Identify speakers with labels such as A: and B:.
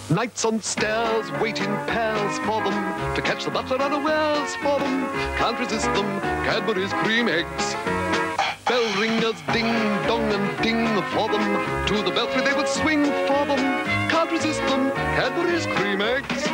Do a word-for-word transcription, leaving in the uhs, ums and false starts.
A: Knights on stairs, waiting pairs for them, to catch the butler unawares for them. Can't resist them, Cadbury's cream eggs. Bell ringers ding, dong and ding for them. To the belfry they would swing for them. Can't resist them, Cadbury's cream eggs.